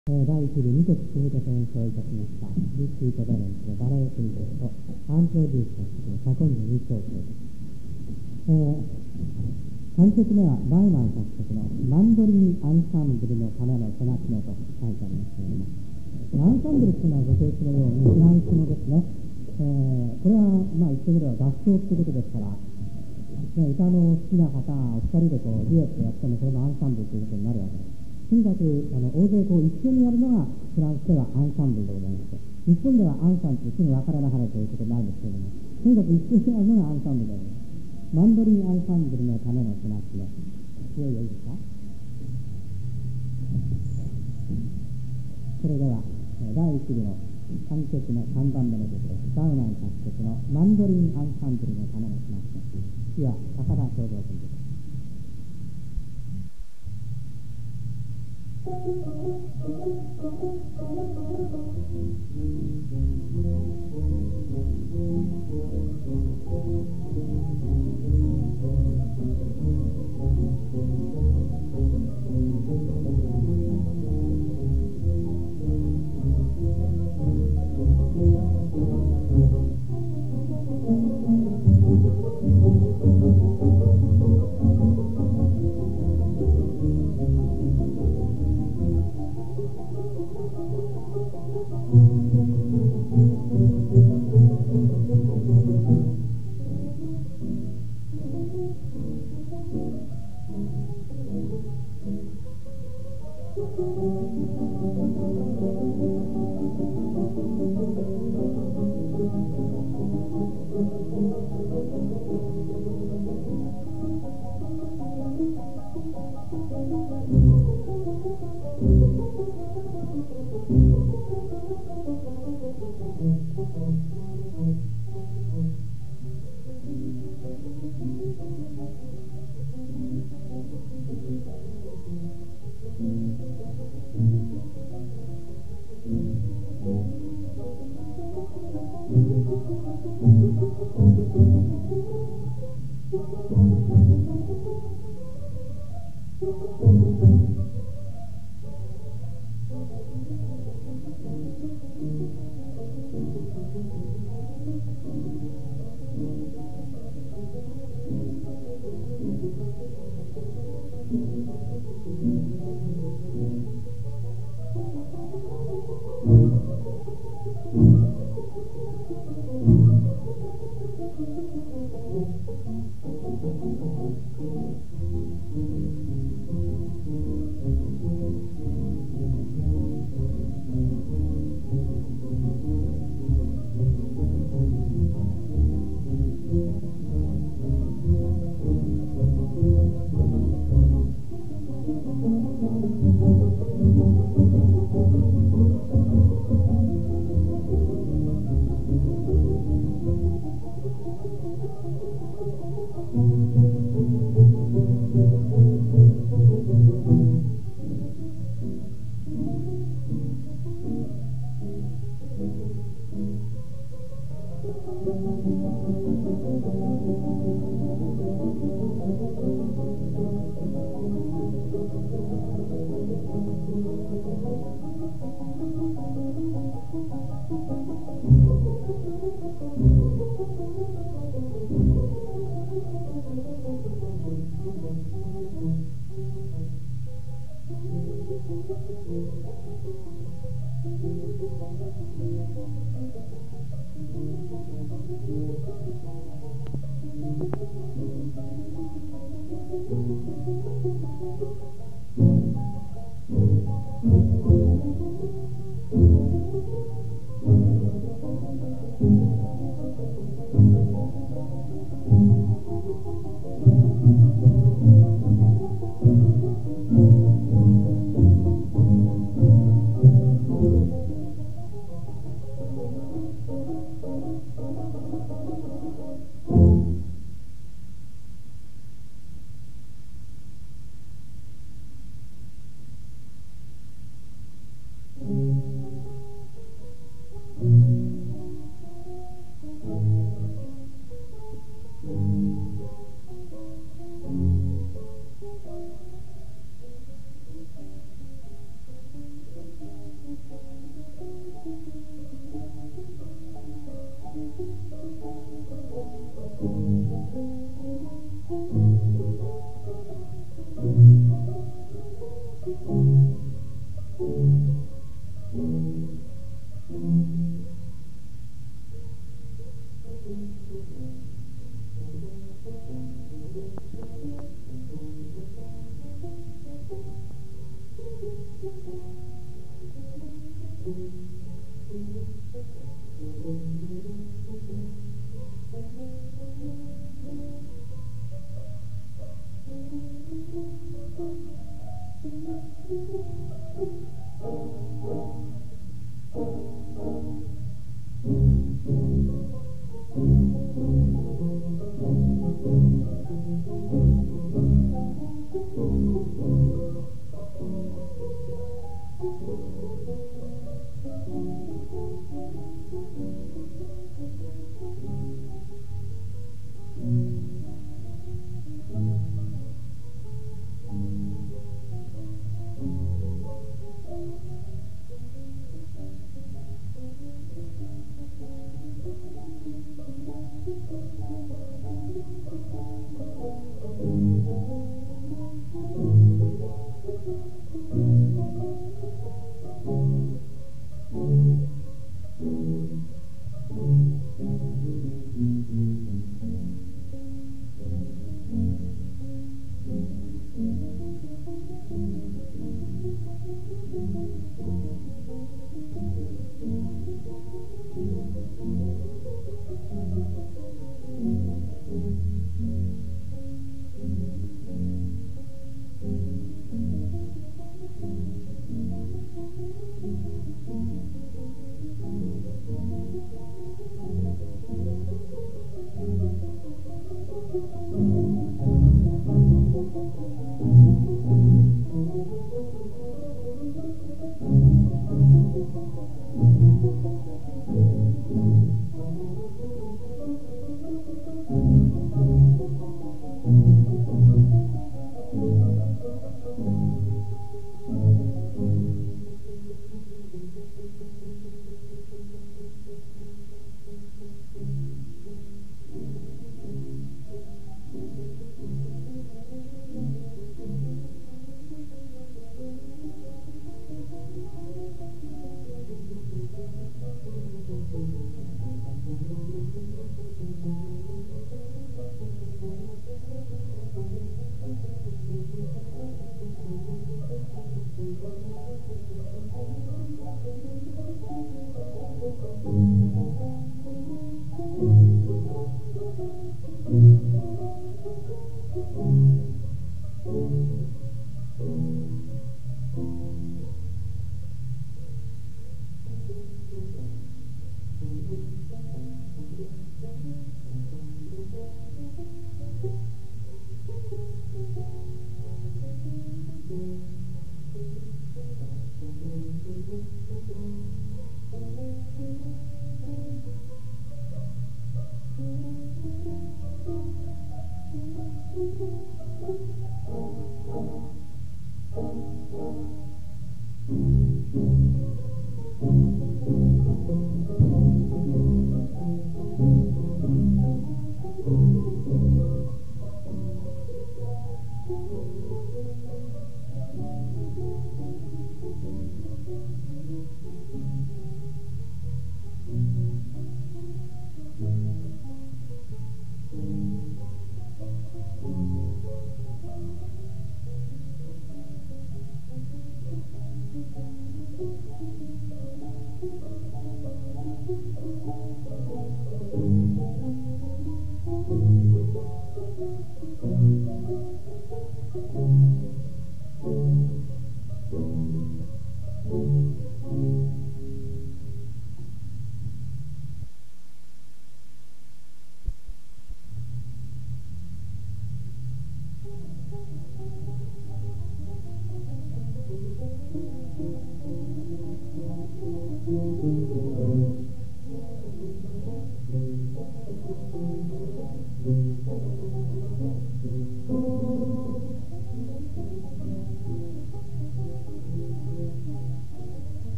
第1部2曲続けて演奏いたしましたビッキーとバレンツのバラエティーですとアンプロデュース作のサコンド2調整です。3曲目はバウマン作曲のマンドリンアンサンブルのためのソナツメと書いてありますけれども、アンサンブルというのはご承知のようにフランス語ですね。これは言ってみれば合唱ということですから、歌の好きな方お二人でこうデュエットやってもそれもアンサンブルということになるわけです。とにかく大勢こう一緒にやるのがフランスではアンサンブルでございます。日本ではアンサンってすぐ分からなはれということになるんですけれども、とにかく一緒にやるのがアンサンブルでございます。マンドリンアンサンブルのためのソナツメ。いいですか？それでは第1部の3曲の3番目の曲です。バウマン作曲のマンドリンアンサンブルのためのソナツメ。次は高田正三君です。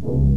す。